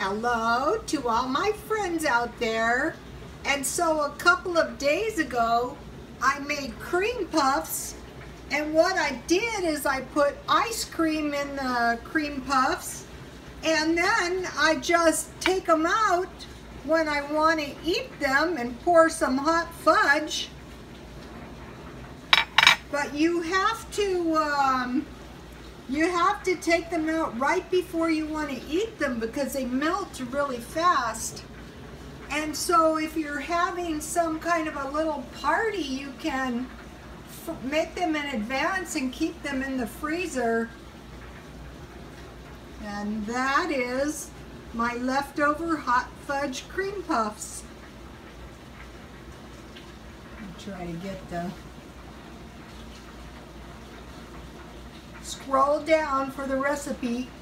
Hello to all my friends out there. And so a couple of days ago, I made cream puffs. And what I did is I put ice cream in the cream puffs. And then I just take them out when I want to eat them and pour some hot fudge. But you have to take them out right before you want to eat them because they melt really fast. And so if you're having some kind of a little party, you can make them in advance and keep them in the freezer. And that is my leftover hot fudge cream puffs. I'll try to get the... Scroll down for the recipe.